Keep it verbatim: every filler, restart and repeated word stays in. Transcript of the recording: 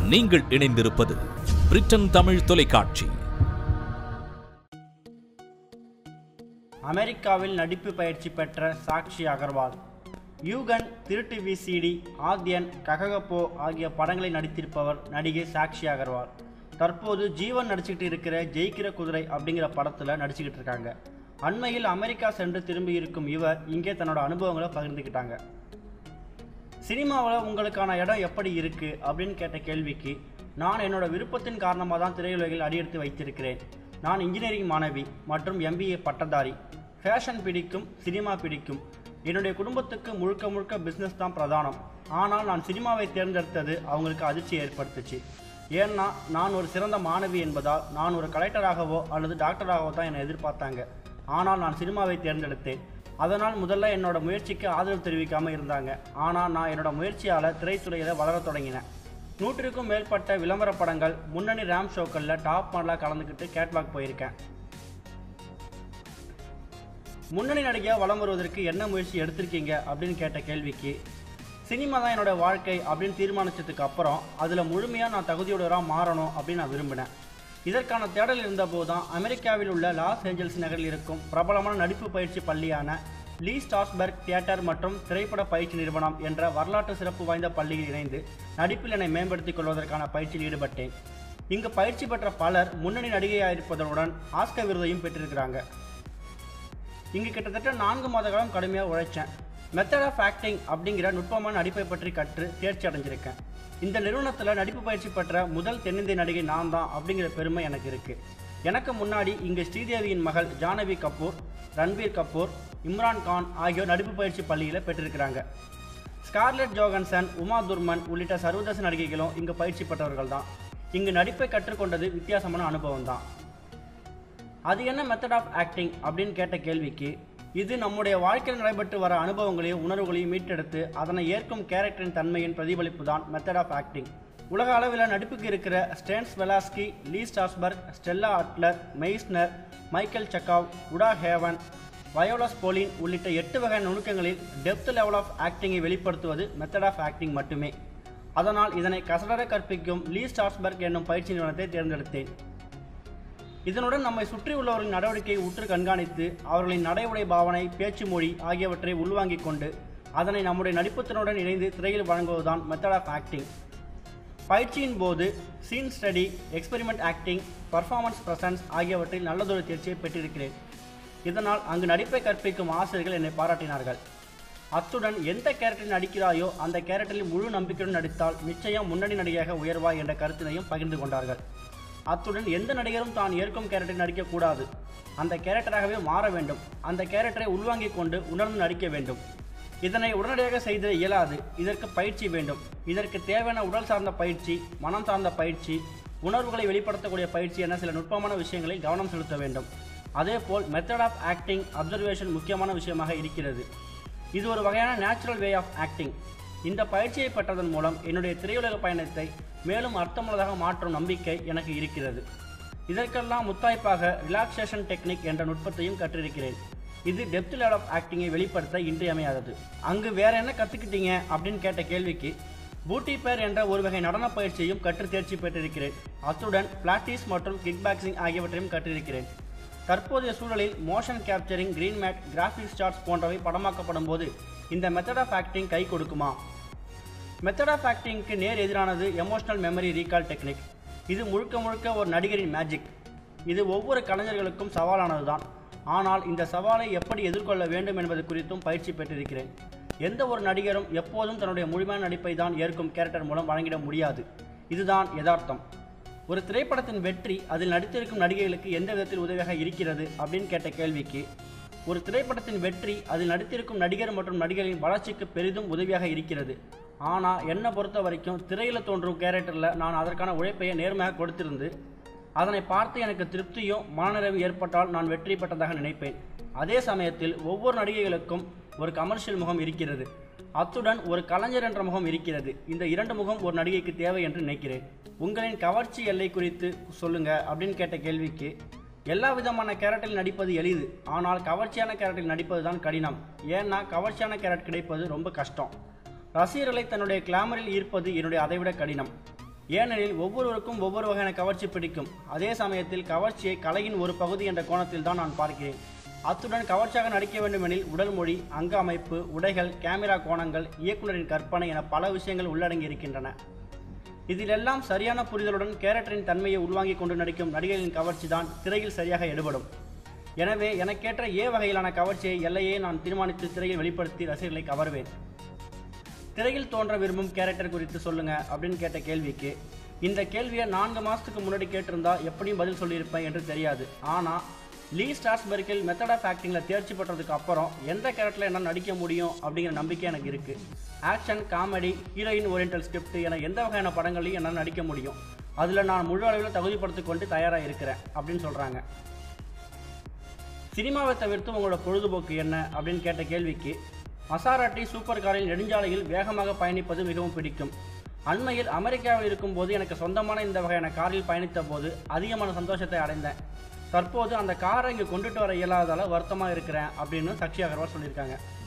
நீங்கள் இணைந்திருப்பது பிரிட்டன் தமிழ் தொலைக்காட்சி. அமெரிக்காவில் நடிப்பு பயிற்சி பெற்ற சாக்ஷி அகர்வால் யூகன், திருட்டு விசிடி, ஆத்யன், கககப்போ ஆகிய படங்களை நடித்திருப்பவர் நடிகை சாக்ஷி அகர்வால். தற்போது ஜீவன் நடிச்சுக்கிட்டு இருக்கிற ஜெயிக்கிற குதிரை அப்படிங்கிற படத்தில் நடிச்சுக்கிட்டு இருக்காங்க. அண்மையில் அமெரிக்கா சென்று திரும்பி இருக்கும் இவர் இங்கே தன்னோட அனுபவங்களை பகிர்ந்துக்கிட்டாங்க. சினிமாவில் உங்களுக்கான இடம் எப்படி இருக்குது அப்படின்னு கேட்ட கேள்விக்கு, நான் என்னோட விருப்பத்தின் காரணமாக தான் திரையுலகில் அடியெடுத்து வைத்திருக்கிறேன். நான் இன்ஜினியரிங் மாணவி மற்றும் எம்பிஏ பட்டதாரி. ஃபேஷன் பிடிக்கும், சினிமா பிடிக்கும். என்னுடைய குடும்பத்துக்கு முழுக்க முழுக்க பிஸ்னஸ் தான் பிரதானம். ஆனால் நான் சினிமாவை தேர்ந்தெடுத்தது அவங்களுக்கு அதிர்ச்சி ஏற்படுத்துச்சு. ஏன்னா நான் ஒரு சிறந்த மாணவி என்பதால் நான் ஒரு கலெக்டராகவோ அல்லது டாக்டராகவோ தான் என்னை எதிர்பார்த்தாங்க. ஆனால் நான் சினிமாவை தேர்ந்தெடுத்தேன். அதனால் முதல்ல என்னோட முயற்சிக்கு ஆதரவு தெரிவிக்காமல் இருந்தாங்க. ஆனால் நான் என்னோட முயற்சியால் திரைத்துறையில் வளர தொடங்கினேன். நூற்றுக்கும் மேற்பட்ட விளம்பர படங்கள், முன்னணி ரேம் ஷோக்களில் டாப் மாடலாக கலந்துக்கிட்டு கேட்வாக் போயிருக்கேன். முன்னணி நடிகையாக வலம் வருவதற்கு என்ன முயற்சி எடுத்திருக்கீங்க அப்படின்னு கேட்ட கேள்விக்கு, சினிமா தான் என்னோட வாழ்க்கை அப்படின்னு தீர்மானித்ததுக்கு அப்புறம் அதில் முழுமையாக நான் தகுதியுடையவராக மாறணும் அப்படின்னு நான் விரும்பினேன். இதற்கான தேடல் இருந்தபோது தான் அமெரிக்காவில் உள்ள லாஸ் ஏஞ்சல்ஸ் நகரில் இருக்கும் பிரபலமான நடிப்பு பயிற்சி பள்ளியான லீ ஸ்ட்ராஸ்பர்க் தியேட்டர் மற்றும் திரைப்பட பயிற்சி நிறுவனம் என்ற வரலாற்று சிறப்பு வாய்ந்த பள்ளியில் இணைந்து நடிப்பில் என்னை மேம்படுத்திக் கொள்வதற்கான பயிற்சியில் ஈடுபட்டேன். இங்கு பயிற்சி பெற்ற பலர் முன்னணி நடிகையாக இருப்பதுடன் ஆஸ்கர் விருதையும் பெற்றிருக்கிறாங்க. இங்கு கிட்டத்தட்ட நான்கு மாத காலம் கடுமையாக உழைச்சேன். மெத்தட் ஆஃப் ஆக்டிங் அப்படிங்கிற நுட்பமான நடிப்பை பற்றி கற்று தேர்ச்சி அடைஞ்சிருக்கேன். இந்த நிறுவனத்தில் நடிப்பு பயிற்சி பெற்ற முதல் தென்னிந்திய நடிகை நான் தான் அப்படிங்கிற பெருமை எனக்கு இருக்குது. எனக்கு முன்னாடி இங்கு ஸ்ரீதேவியின் மகள் ஜானவி கபூர், ரன்பீர் கபூர், இம்ரான் கான் ஆகியோர் நடிப்பு பயிற்சி பள்ளியில் பெற்றிருக்கிறாங்க. ஸ்கார்லெட் ஜோகன்சன், உமா துர்மன் உள்ளிட்ட சர்வதேச நடிகைகளும் இங்கு பயிற்சி பெற்றவர்கள் தான். இங்கு நடிப்பை கற்றுக்கொண்டது வித்தியாசமான அனுபவம் தான். அது என்ன மெத்தட் ஆஃப் ஆக்டிங் அப்படின்னு கேட்ட கேள்விக்கு, இது நம்முடைய வாழ்க்கையில் நடைபெற்று வர அனுபவங்களையும் உணர்வுகளையும் மீட்டெடுத்து அதனை ஏற்கும் கேரக்டரின் தன்மையின் பிரதிபலிப்பு தான் மெத்தட் ஆஃப் ஆக்டிங். உலக அளவில் நடிப்புக்கு இருக்கிற Stanislavski, Lee Strasberg, Stella Adler, Meisner, Michael Chekhov, Uta Hagen, Viola Spolin உள்ளிட்ட எட்டு வகை நுணுக்கங்களில் டெப்த் லெவல் ஆஃப் ஆக்டிங்கை வெளிப்படுத்துவது மெத்தட் ஆஃப் ஆக்டிங் மட்டுமே. அதனால் இதனை கசடர கற்பிக்கும் லீ ஸ்ட்ராஸ்பர்க் என்னும் பயிற்சி நிறுவனத்தை தேர்ந்தெடுத்தேன். இதனுடன் நம்மை சுற்றி உள்ளவர்களின் நடவடிக்கையை உற்று கண்காணித்து அவர்களின் நடை உடை பாவனை, பேச்சு மொழி ஆகியவற்றை உள்வாங்கிக் கொண்டு அதனை நம்முடைய நடிப்புத்திறனுடன் இணைந்து திரையில் வழங்குவதுதான் மெத்தட் ஆஃப் ஆக்டிங். பயிற்சியின் போது scene study, experiment acting, performance presence ஆகியவற்றில் நல்லதொரு தேர்ச்சியை பெற்றிருக்கிறேன். இதனால் அங்கு நடிப்பை கற்பிக்கும் ஆசிரியர்கள் என்னை பாராட்டினார்கள். அத்துடன் எந்த கேரக்டரில் நடிக்கிறாயோ அந்த கேரக்டரில் முழு நம்பிக்கையுடன் நடித்தால் நிச்சயம் முன்னணி நடிகையாக உயர்வாய் என்ற கருத்தினையும் பகிர்ந்து கொண்டார்கள். அத்துடன் எந்த நடிகரும் தான் ஏற்கும் கேரக்டரை நடிக்கக்கூடாது, அந்த கேரக்டராகவே மாற வேண்டும், அந்த கேரக்டரை உள்வாங்கிக் கொண்டு உணர்ந்து நடிக்க வேண்டும். இதனை உடனடியாக செய்திட இயலாது, இதற்கு பயிற்சி வேண்டும். இதற்கு தேவையான உடல் சார்ந்த பயிற்சி, மனம் சார்ந்த பயிற்சி, உணர்வுகளை வெளிப்படுத்தக்கூடிய பயிற்சி என சில நுட்பமான விஷயங்களில் கவனம் செலுத்த வேண்டும். அதேபோல் மெத்தட் ஆஃப் ஆக்டிங் அப்சர்வேஷன் முக்கியமான விஷயமாக இருக்கிறது. இது ஒரு வகையான நேச்சுரல் வே ஆஃப் ஆக்டிங். இந்த பயிற்சியை பெற்றதன் மூலம் என்னுடைய திரையுலக பயணத்தை மேலும் அர்த்தமுள்ளதாக மாற்றும் நம்பிக்கை எனக்கு இருக்கிறது. இதற்கெல்லாம் முத்தாய்ப்பாக ரிலாக்ஸேஷன் டெக்னிக் என்ற நுட்பத்தையும் கற்றிருக்கிறேன். இது டெப்த் லெவல் ஆஃப் ஆக்டிங்கை வெளிப்படுத்த இன்றியமையாதது. அங்கு வேற என்ன கற்றுக்கிட்டீங்க அப்படின்னு கேட்ட கேள்விக்கு, பூட்டி பேர் என்ற ஒரு வகை நடன பயிற்சியையும் கற்று தேர்ச்சி பெற்றிருக்கிறேன். அத்துடன் பிளாட்டிஸ் மற்றும் கிக் பாக்ஸிங் ஆகியவற்றையும் கற்றிருக்கிறேன். தற்போதைய சூழலில் motion capturing, green matte, graphics charts போன்றவை படமாக்கப்படும் போது இந்த மெத்தட் ஆஃப் ஆக்டிங் கை கொடுக்குமா? மெத்தட் ஆஃப் ஆக்டிங்க்கு நேர் எதிரானது எமோஷனல் மெமரி ரீகால் டெக்னிக். இது முழுக்க முழுக்க ஒரு நடிகரின் மேஜிக். இது ஒவ்வொரு கலைஞர்களுக்கும் சவாலானது தான். ஆனால் இந்த சவாலை எப்படி எதிர்கொள்ள வேண்டும் என்பது குறித்தும் பயிற்சி பெற்றிருக்கிறேன். எந்த ஒரு நடிகரும் எப்போதும் தன்னுடைய முழுமையான நடிப்பை தான் ஏற்கும் கேரக்டர் மூலம் வழங்கிட முடியாது. இதுதான் யதார்த்தம். ஒரு திரைப்படத்தின் வெற்றி அதில் நடித்திருக்கும் நடிகைகளுக்கு எந்த விதத்தில் உதவியாக இருக்கிறது அப்படின்னு கேட்ட கேள்விக்கு, ஒரு திரைப்படத்தின் வெற்றி அதில் நடித்திருக்கும் நடிகர் மற்றும் நடிகர்களின் வளர்ச்சிக்கு பெரிதும் உதவியாக இருக்கிறது. ஆனால் என்னை பொறுத்த வரைக்கும் திரையில் தோன்றும் கேரக்டரில் நான் அதற்கான உழைப்பையை நேர்மையாக கொடுத்திருந்து அதனை பார்த்து எனக்கு திருப்தியும் மனநிறைவும் ஏற்பட்டால் நான் வெற்றி பெற்றதாக நினைப்பேன். அதே சமயத்தில் ஒவ்வொரு நடிகைகளுக்கும் ஒரு கமர்ஷியல் முகம் இருக்கிறது. அத்துடன் ஒரு கலைஞர் என்ற முகம் இருக்கிறது. இந்த இரண்டு முகம் ஒரு நடிகைக்கு தேவை என்று நினைக்கிறேன். உங்களின் கவர்ச்சி எல்லை குறித்து சொல்லுங்க அப்படின்னு கேட்ட கேள்விக்கு, எல்லா விதமான கேரக்டரில் நடிப்பது எளிது, ஆனால் கவர்ச்சியான கேரக்டரில் நடிப்பது தான் கடினம். ஏன்னா கவர்ச்சியான கேரக்டர் கிடைப்பது ரொம்ப கஷ்டம். ரசிகர்களை தன்னுடைய கிளாமரில் ஈர்ப்பது என்னுடைய அதைவிட கடினம். ஏனெனில் ஒவ்வொருவருக்கும் ஒவ்வொரு வகையான கவர்ச்சி பிடிக்கும். அதே சமயத்தில் கவர்ச்சியை கலையின் ஒரு பகுதி என்ற கோணத்தில் தான் நான் பார்க்கிறேன். அத்துடன் கவர்ச்சியாக நடிக்க வேண்டுமெனில் உடல் மொழி, அங்க அமைப்பு, உடைகள், கேமரா கோணங்கள், இயக்குனரின் கற்பனை என பல விஷயங்கள் உள்ளடங்கி இருக்கின்றன. இதிலெல்லாம் சரியான புரிதலுடன் கேரக்டரின் தன்மையை உள்வாங்கிக் கொண்டு நடிக்கும் நடிகர்களின் கவர்ச்சி தான் திரையில் சரியாக எடுபடும். எனவே எனக்கேற்ற ஏ வகையிலான கவர்ச்சியை எல்லையே நான் தீர்மானித்து திரையில் வெளிப்படுத்தி ரசிகர்களை கவர்வேன். திரையில் தோன்ற விரும்பும் கேரக்டர் குறித்து சொல்லுங்க அப்படின்னு கேட்ட கேள்விக்கு, இந்த கேள்வியை நான்கு மாதத்துக்கு முன்னாடி கேட்டிருந்தா எப்படியும் பதில் சொல்லியிருப்பேன் என்று தெரியாது. ஆனால் லீ ஸ்ட்ராஸ்பெர்கில் மெத்தட் ஆஃப் ஆக்டிங்கில் தேர்ச்சி பெற்றதுக்கு அப்புறம் எந்த கேரக்டரில் என்ன நடிக்க முடியும் அப்படிங்கிற நம்பிக்கை எனக்கு இருக்குது. Action, comedy, heroine oriental script என எந்த வகையான படங்களையும் என்னால் நடிக்க முடியும். அதில் நான் முழு அளவில் தகுதிப்படுத்திக் கொண்டு தயாராக இருக்கிறேன் அப்படின்னு சொல்கிறாங்க. சினிமாவை தவிர்த்து உங்களோட பொழுதுபோக்கு என்ன அப்படின்னு கேட்ட கேள்விக்கு, மசாராட்டி சூப்பர் காரில் நெடுஞ்சாலையில் வேகமாக பயணிப்பது மிகவும் பிடிக்கும். அண்மையில் அமெரிக்காவில் இருக்கும்போது எனக்கு சொந்தமான இந்த வகையான காரில் பயணித்த போது அதிகமான சந்தோஷத்தை அடைந்தேன். தற்போது அந்த காரை இங்கே கொண்டுட்டு வர இயலாததால் வருத்தமாக இருக்கிறேன் அப்படின்னு சக்ஷி அகர்வால் சொல்லியிருக்காங்க.